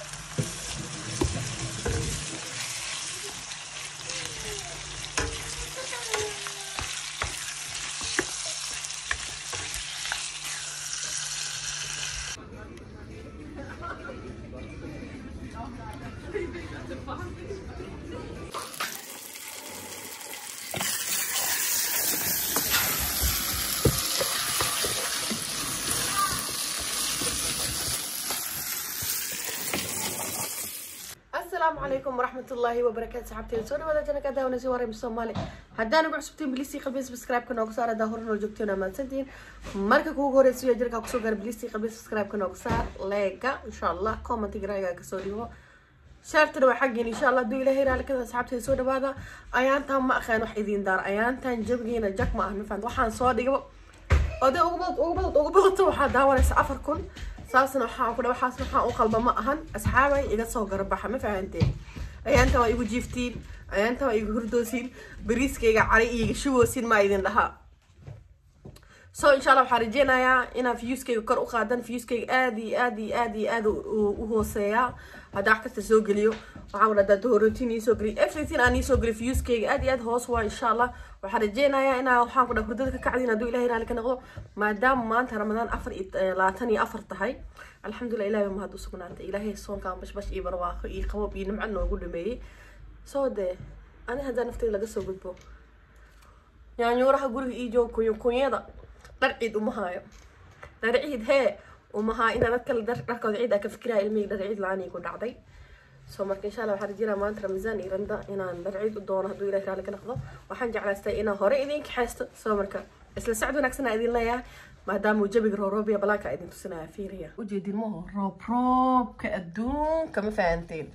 السلام عليكم ورحمة الله وبركاته. صحابتي سو dhawaada jana ka daawanaysi wareem Soomaali haddaan ugu cusubtiin please qalbi subscribe kana ugu saar hadaa hore noo joogteen ama santiin marka kuugu horeysiyo jirka ku soo gaar please qalbi subscribe kana ugu saar like insha Allah comment garaaga ka soo dhigo share waa xaqeen insha Allah duu ilaahay raali kada asxaabtay soo dhawaada ayaantan ma aqaan wax idin daar ayaantan jabgeena jak ma ahna faan waxaan soo dhigo oday ugu badan waxa daawanaysa 4000 saasna waxaan ku dhawaxaas waxaan u qalba ma ahan asxaabay iga soo garbaxa ma fahanteen ayaanta waa igu jiiftiin ayaanta waa igu hurdoosin bariiskayga cari iga shuboosin ma idin dhaha so insha Allah waxaan rajeenayaa inaan viewskayga kor u qaadan viewskayga aad u hooseeya hada wax kasta soo geliyo waxaan wada doorootin soo geliyo everything aan soo geliyo viewskayga aad hoos waa insha Allah waxaan rajeenayaa inaan waxaan ku dhaw hurdada ka kacdin haduu Ilaahay raali ka noqdo maadaama maanta Ramadaan 24 tahay alxamdulillah Ilaahay ma hadu sugnaatay Ilaahay soonkaan bash iyo barwaaqo iyo qaboob iyo nimco noogu dhameeyay soo de ani hadda naftayda laga soo gudbo yaanyuuraha guriga ii joog kunyada darciid uma haayo darciid hee uma haa ina dadka dharkooda ciid ka fikiraya ilmiga darciid laani ku dhacday soo marka insha Allah waxaan rajeenaa maanta Ramadaan iyo randa inaan darciid u doono haduu Ilaahay raali ka noqdo waxaan jeclaystay inaan hore idin ka haysto soo marka isla sacad wanaagsan idin leeyahay maadaama jabiga roobya balaaka idin tusinaya fiiriya u jeedin ma roob ka adduunka ma fahanteen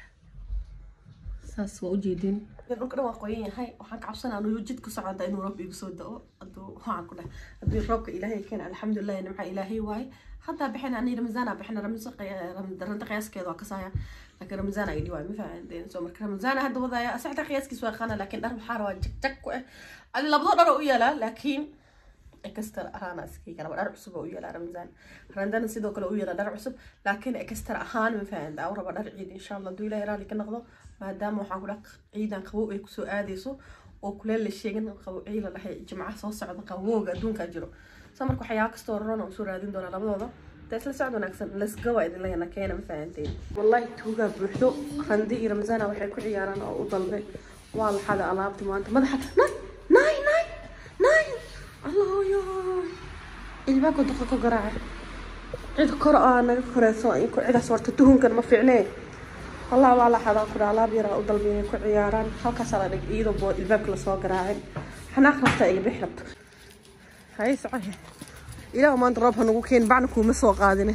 saas waa u jeedin dhulka dhan waa qoyan yahay waxaan ka cabsanaa inuu jidku socdo inuu roob igu soo da'o haduu waxaan ku dhahay hadii roobka Ilaahay keen alxamdulillah nimca Ilaahay waay hadda bixina ani Ramadaan bixina Ramadaan qiyaaskeeda waa ka saaya laakiin Ramadaan ay dhiwaa ma fahanteen soo marka Ramadaan hadda wadaya saxda qiyaaskiisa waa qana laakiin dhar waxaa waa jig ku ah ali labado dhar u yeela laakiin extra ahaan askii kana dhar cusub oo yeela Ramadaan sidoo kale u yeela dhar cusub laakiin extra ahaan ma fahantaa oo raba dhar ciid insha Allah duu Ilaahay raali ka noqdo maadaama waxaan ku dhaq ciidan qabow ay ku soo aadayso oo kuleel la sheegin qabow ciila dhahay jimcaha soo socda qabowga adduunka jiro soo marka waxyaa kasto roona u soo raadin doona labadooda isla socod wanaagsan let's go idin leeyna keena ma fahanteen wallahi tuuga buuxdo randi iyo Ramadaan waxay ku ciyaaraan oo u dalbe waa la xada alaabta maanta madaxa nay Allah yo ilbaako daqiiqo garaac cid kor naga koreyso in ku cidaas warta tuhunkan ma fiicnee والله والله حدا كل على بيرا وضلبين كل عياران هالك صار لك إيده بود الباب كله صار قراعين حنا خلصت إيه بيحرب هاي صحيح إلى ما نضربها نقولين بعنكم مسوا قادنة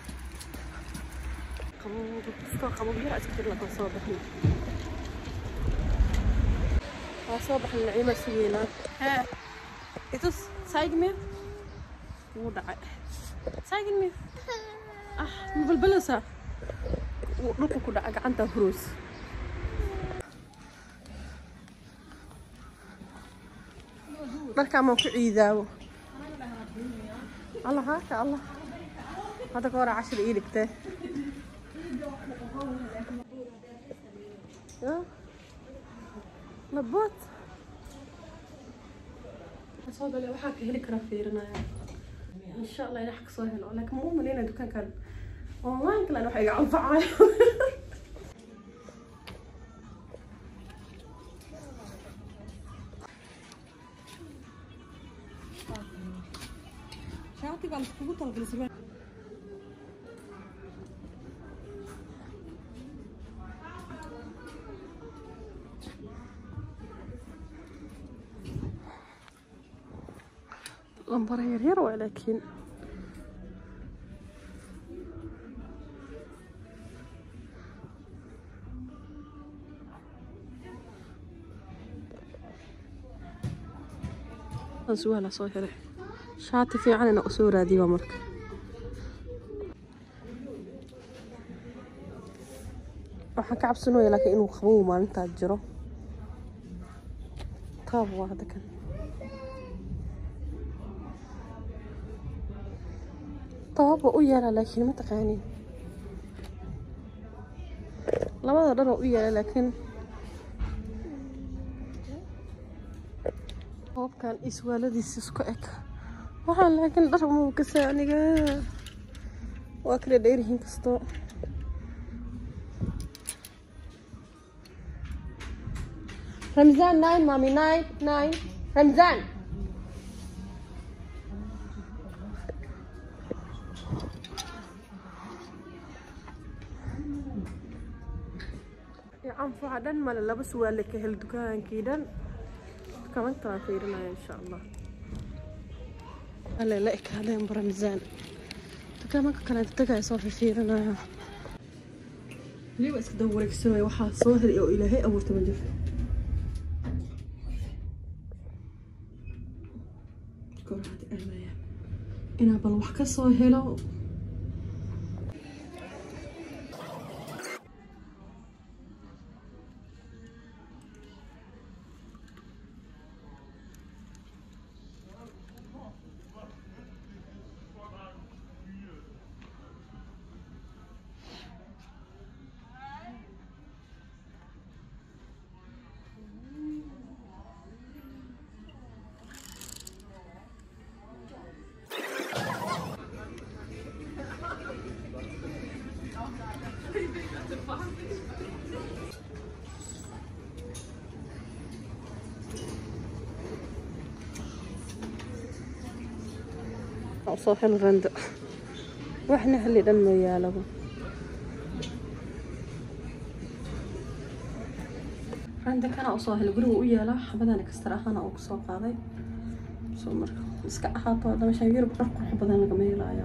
قبو بيرا أسكت لك صباح صباح النعيمة سوينا ها إتوس سايقمي وضع سايقمي مبلبلسة ودوكو كدا gacanta hurus marka ma ku ciidaawo Allah haaka Allah hada goora 10 ii dhigtay ya nabot soo gal waxa ka heli kara fiirinaya insha Allah ila xaq soo helo laakiin muu maleena dukaankan والله كلنا waxay gacan facay shaati baan kugu talgalay lambar yar ولكن سوالة صغيرة شاطي في عنا أسورة دي ومرك راح كعب سنوية لكن إنه خبوه ما أنت أجره طاب واحدة كان طاب ويانا لكن ما تقاني labada dhar oo u yaala laakiin qofkan iswaaladiisa isku eg waxaan laakiin dhar uma kasay aniga waa kala dheerihiin kasto Ramzan 9 mommy 9 Ramzan أنفع دن ما لبس ولا كهل دكان كيدن كمان تغفيرنا إن شاء الله هلا لك هذا يوم برمزان دكان ما كانت تقع صار فيرنا ليه بس دورك سوي واحد صوهر أو إلهي أو تمجر كل هذه أرمية أنا بروح كصوهلا صوحي الفندق واحنا اللي دم يالبو عندك انا اصاهل قلو ويالا حبدان كستراحه انا او سو قاداي سو marka iska ahaato dama shaayir barku xabadan laga meelayo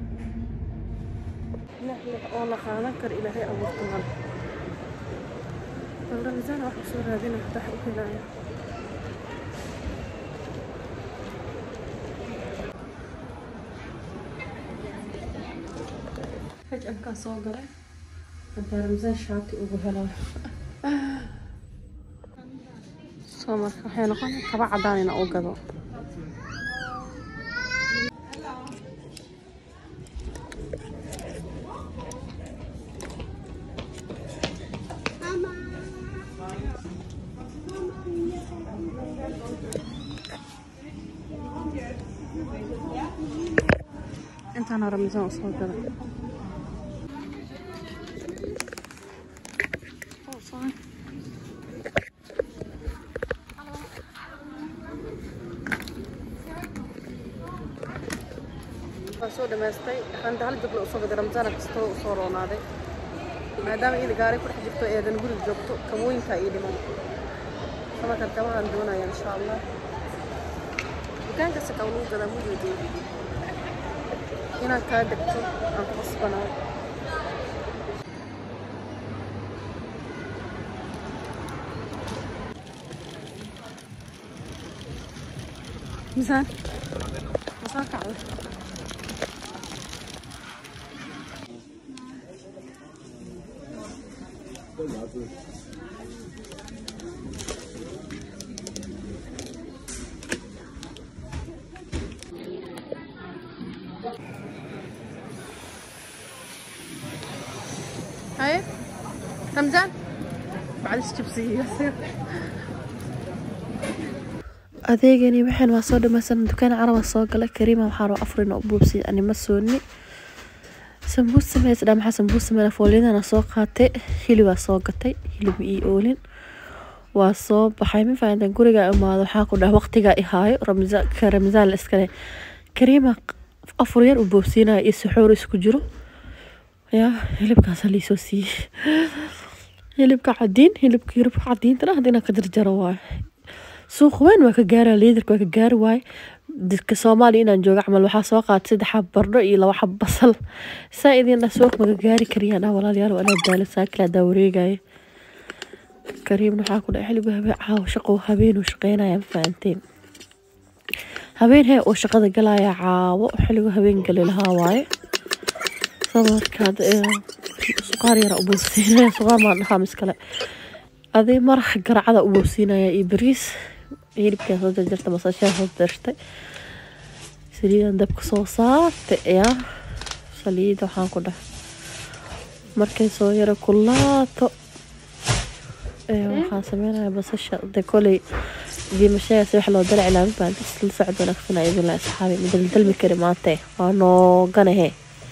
nahli oo la qaadan kar ilaahay abuurtan Ramzan wax soo raadina tax u helaya فجأة كان صاغرة أنت رمزان شاطئ وبهلا صامر حين قام تبع عداننا أو قضاء أنت أنا رمزان صاغرة soo dhameystay waxaan hal jablo u soo gaday Ramzan kasto u soo roonaaday maadaama ii gaari ku xigto eedan guriga joogto kabooyinka ii dhiman sama kan tabahan doonaya insha Allah dukaanka sakawlu gada muddo ina ka degto aan qasbanaa مسان كعوة هاي رمزان بعد الشيبسي يصير adeegani waxaan waa soo dhamaysan dukaan carab soo galay Kariima waxaan oo afrin oo buubsi ani ma sooni sambuus sameys dhamaxa sambuus sameeyna foolidana soo qaatay hilib waa soo gatay hilib ii oolin waa soo baxay ma faantan guriga imaado waxa ku dhax waqtiga i haayo Ramzan iskale Kariima afur yar oo buubsina iyo suxuur isku jiro ya hilibkaas la soo sii hilibka cadiin tana hadina ka jarjaro waa suuq weyn waa ka gaaraa liidarka waa ka gaari waay dadka Soomaaliya inaan joogo camal waxa soo qaatay 3 xab bardho iyo 2 xab basal saa'idina suuq ma gaari kariyaan walaalayaal wala daal saakla dawreegay Kariim waxa ku dhaxay xilib caaw shaqo habeen u shaqeynaya faanteen habeen oo shaqada galaya caawo xilib habeen gal lahaa waay samarkaad suqaar yar u buusinaya suqaar ma dhaxamis kale adee marx garacada u buusinaya iyo bariis hilibka soo jarjarta masasha soo dartay saliidan dabka soo saartay ya saliid waxaan ku dhax markay soo yara kulaato waxaan sameynaya basasha koley dii mashaayas wax loo dalac ilaa baan isla socod wanaagsan ay idin la asxaabi midal dalbi kari maanta waa noo ganahe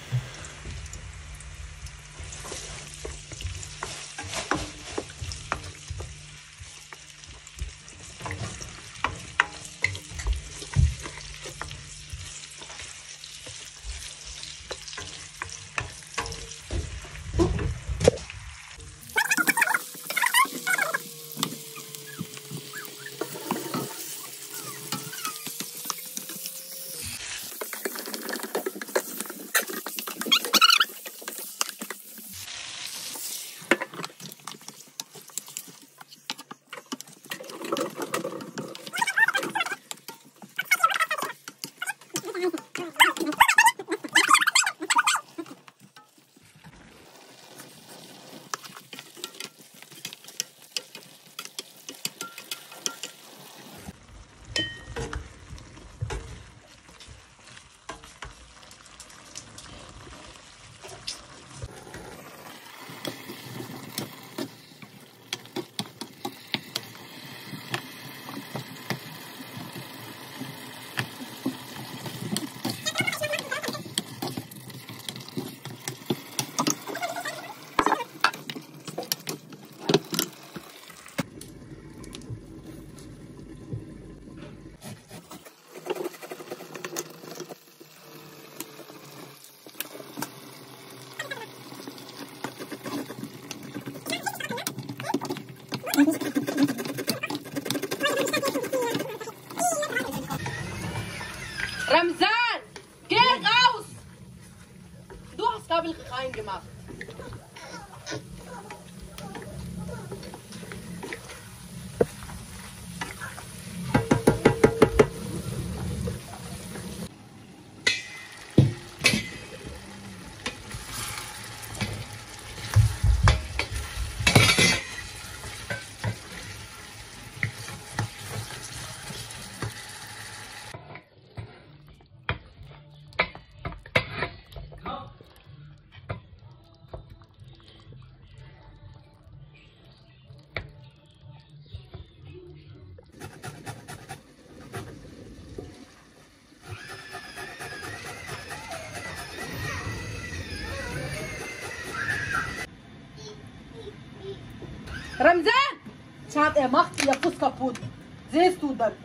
Ramzan, geh raus! Du hast Kabel reingemacht. Ramzan! Schat, er macht ihr Fuß kaputt. Siehst du das?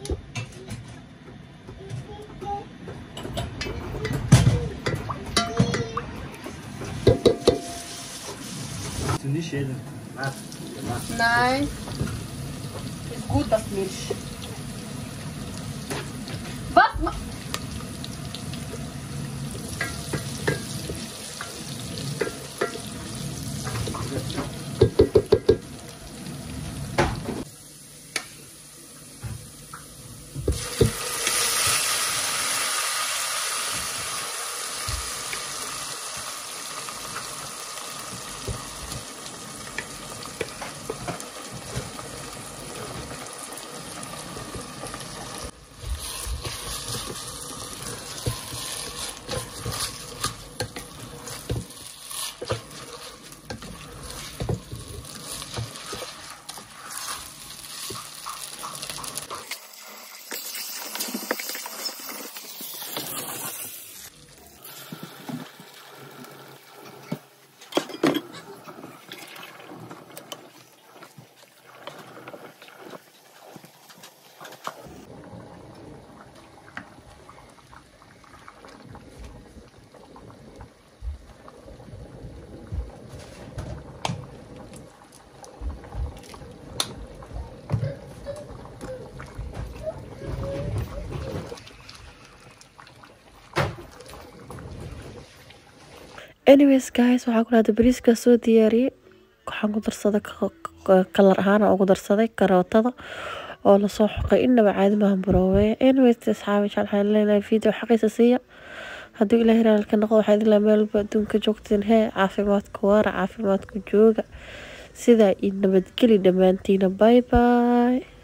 Du nicht jeden. Nein. Ist gut, das Milch. Was? anyways guys waxaan ku leeyahay bariiska soo diyaariyay waxaan ku darsaday kalar ahaan ugu darsaday karootada oo la soo xoqay inaba caadi ma hamburoowe anyways asxaabi waxaan leeyahay video xaqiisa siiya haddii ilaahay raalka noqdo waxaa idin la meel adduunka joogteen hee caafimaadku waara caafimaadku jooga sida in nabadgeli dhammaantiina bye bye